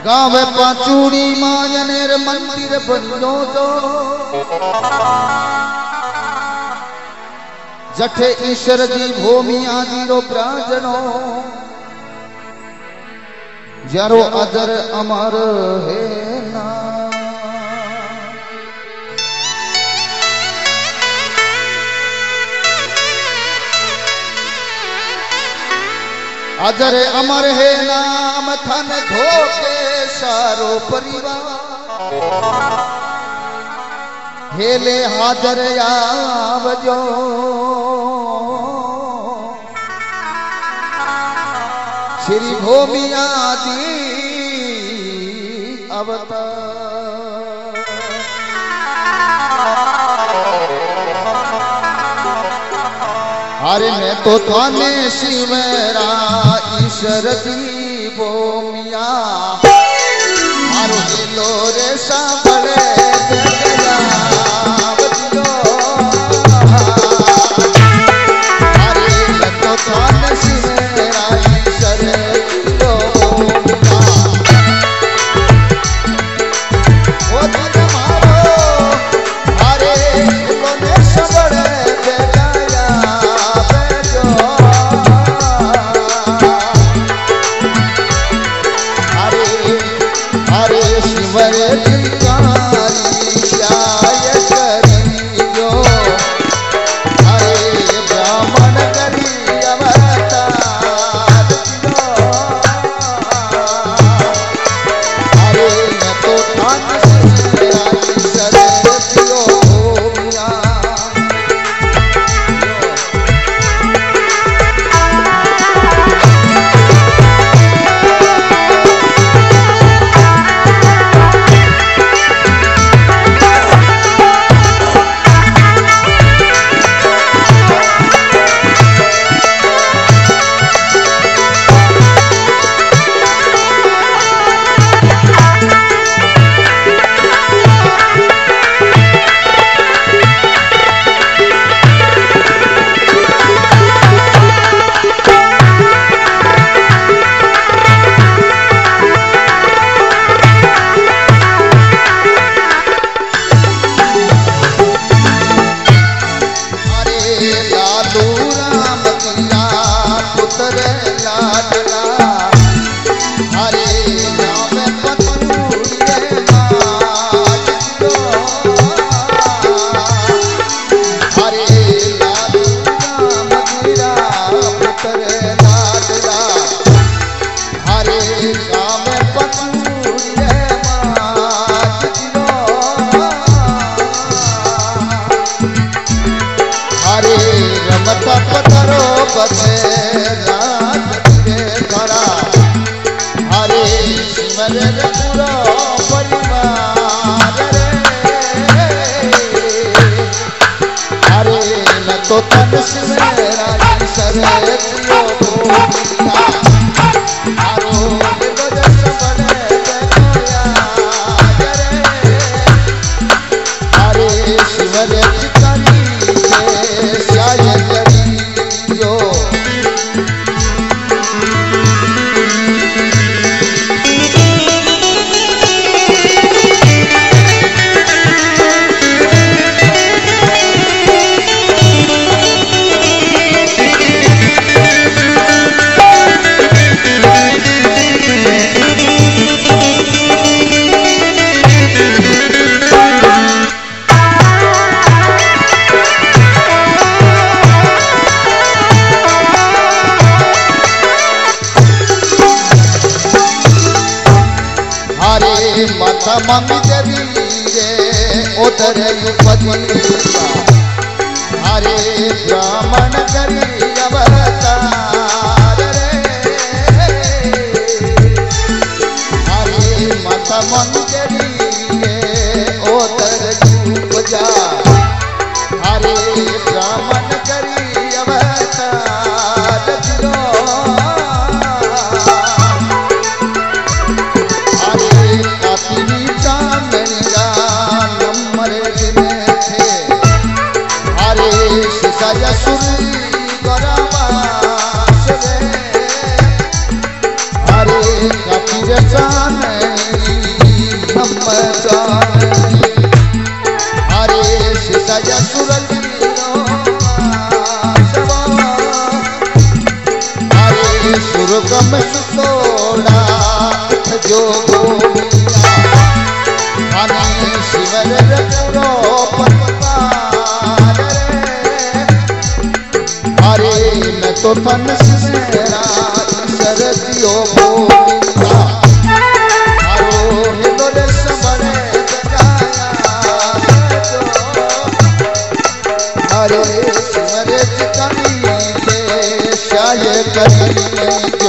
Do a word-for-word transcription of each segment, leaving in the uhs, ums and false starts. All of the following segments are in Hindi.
गावे पाचूड़ी मायनेर मंदिर बनो तो जठे ईश्वर जी भूमि आदि रो प्राजनो जरो अजर अमर है ना अजर अमर है नाम थन धोके सारो परिवार हेले हाजर आवजो श्री भूमि आदि अवतार अरे मैं तो थाने शिवरा ईश्वर जी भूमिया मारो दिलो रे सांभळे जगया बजो अरे मैं तो थाने शिवरा ईश्वर जी भूमिया ओ दिल मारो अरे कोने सांभळे तो तन शिवरा ईश्वर जियो भूमिया आरो बजर बने जगया जरे अरे शिवर चितनी के साय जरियो माता मम्मी देवी रे उधर उपजिया हरे ब्राह्मण करी अवतार रे हरे माता मम्मी देवी रे उधर उपजा हरे ब्राह्मण करी अवतार सुरगम सुतोड़ा जो गोविया हनी शिवर पुरो पत्तार हरे न तो तन मेरा शरदियो गोविया हरो हिलोर समरे जगाया हरे शिवर कमी ले शाय करी जो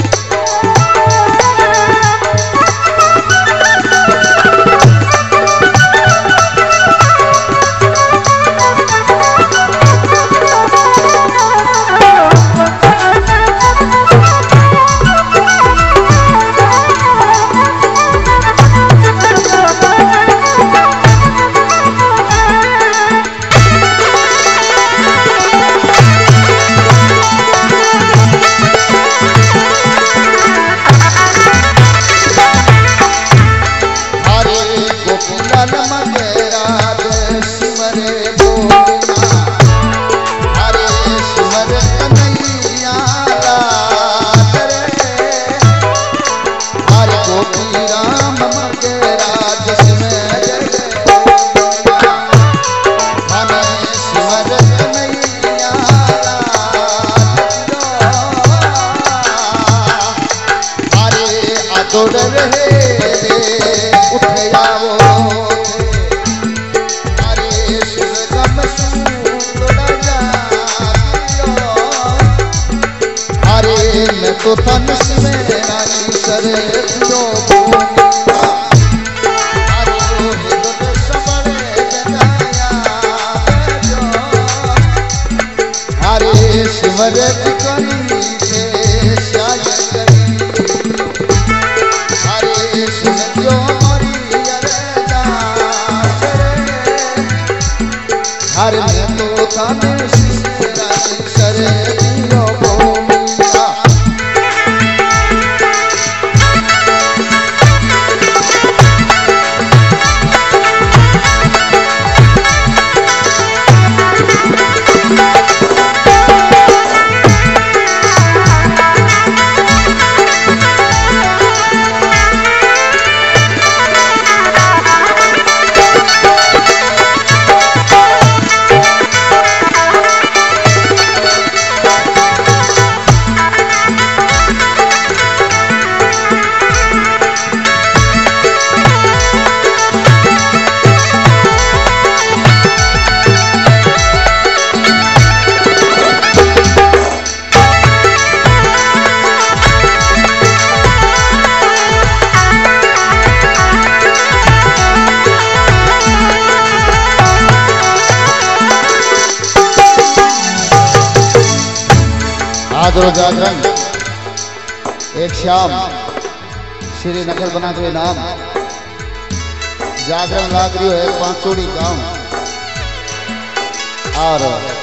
तो तन मेरा सरे जो हरे शिवर करी से शाय करी हरे सुन जो मरी हरे तो तन मेरा सरे जो जागरण एक शाम श्रीनगर बना हुए नाम जागरण लाग रही है पांचोड़ी गांव और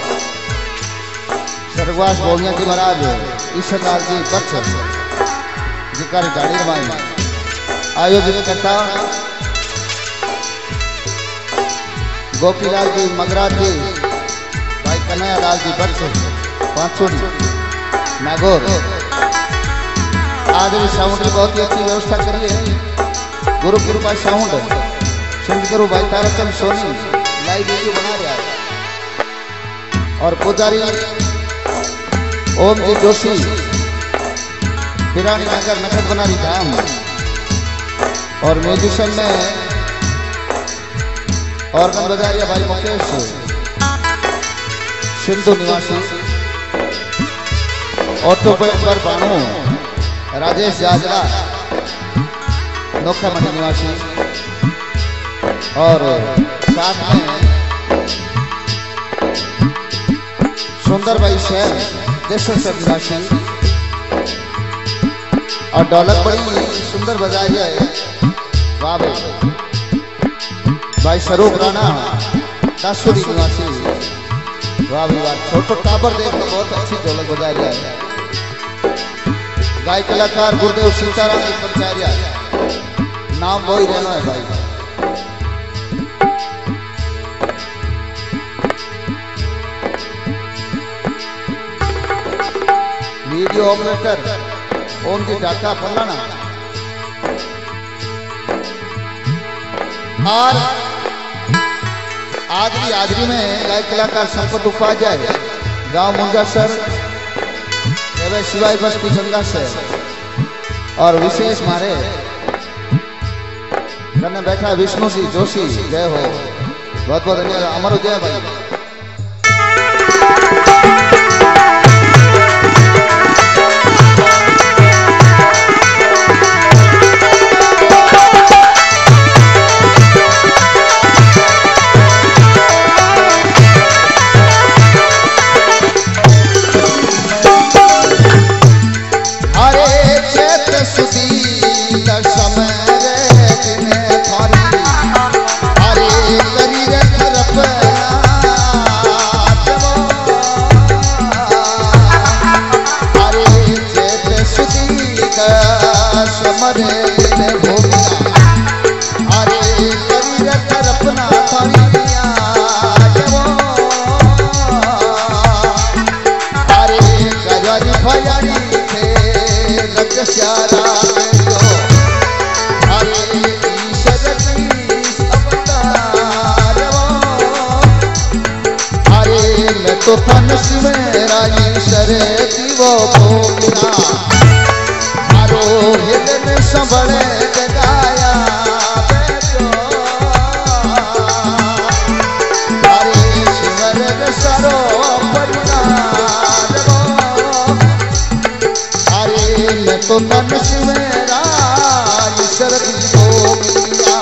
स्वर्गवास बोलिया जी महाराज ईश्वरलाल जी कच्छ जिकारी गाड़ी रवाई आयोजित करता गोपीलाल जी मगराज जी भाई कन्हैया लाल जी कच्छ पांचोड़ी नागौर आज भी साउंड की बहुत ही अच्छी व्यवस्था करी है। गुरु कृपा साउंड सुन गुरु भाई तारचंद सोनी लाइव वीडियो बना रहा है और पुजारी ओम जी जोशी बिरानी नगर नखत बनारी धाम और म्यूजिशियन में ऑर्गन बजा रही भाई मुकेश सिंधु निवासी ऑटोपेपर बाणु राजेश जाजरा नोखामणी निवासी और साथ में सुंदर भाई शहर देशेश्वर निवासी और ढोलक बड़ी सुंदर बजाई है वाह भाई भाई स्वरूप राणा दासूरी निवासी वाह भाई वाह छोटो टाबर देख तो बहुत अच्छी ढोलक बजा रहा है। गाय कलाकार गुरुदेव सीताराम जी पंचारिया नाम वही रहना है भाई। वीडियो ऑपरेटर ओम जी ढाका फलाना। और आदरी आदरी में गायक कलाकार संपत उपाध्याय गांव मुंजासर एवं शिवाई बस्ती गंगा से और विशेष मारे कने बैठा विष्णु सिंह जोशी जय हो। बहुत बहुत धन्यवाद। अमर जय भाई। तो तनस में राई सरे दिवो भोगना मारो हिरन संभले जगाया बैठो मारे सिमरन सरो परिणाम अरे मैं तो तनस में राई सरे दिवो भोगना।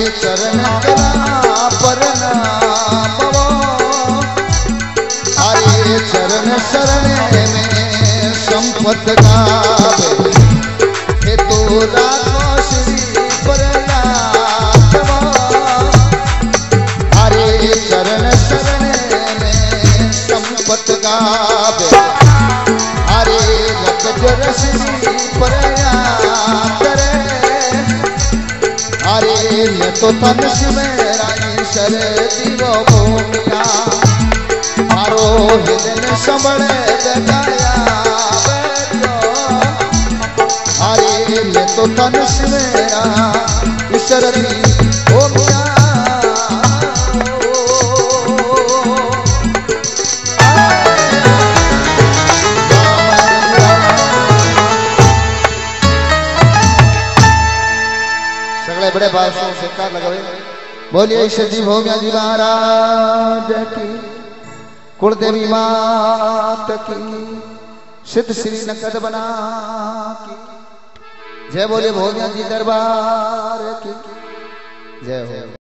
चरण करा प्रणाम अरे चरण शरण में संपत गावे हे तो राखो श्री प्रहलाद अरे चरण शरण में संपत गावे अरे रख जर श्री प्रहलाद अरे मैं तो तन मेरा ईश्वर दिवो भूमिया मारो हिदन संभले बजाया अरे मैं तो तन मेरा ईश्वर दिवो भूमिया बड़े भाषण से कार लगावे बोलिए सजी भोग्या जी महाराज की कुलदेवी मात की सिद्ध श्री नकद बना की जय बोलिए भोग्या जी दरबार की जय हो।